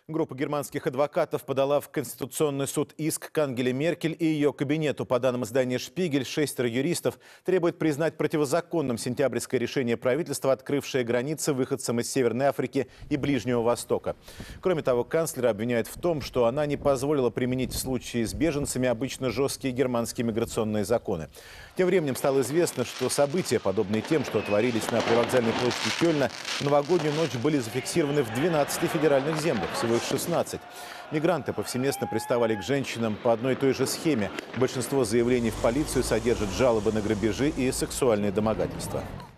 Группа германских адвокатов подала в Конституционный суд иск к Ангеле Меркель и ее кабинету. По данным издания «Шпигель», 6 юристов требуют признать противозаконным сентябрьское решение правительства, открывшее границы выходцам из Северной Африки и Ближнего Востока. Кроме того, канцлера обвиняют в том, что она не позволила применить в случае с беженцами обычно жесткие германские миграционные законы. Тем временем стало известно, что события, подобные тем, что творились на привокзальной площади Кёльна, в новогоднюю ночь были зафиксированы в 12 федеральных землях, всего их 16. Мигранты повсеместно приставали к женщинам по одной и той же схеме. Большинство заявлений в полицию содержат жалобы на грабежи и сексуальные домогательства.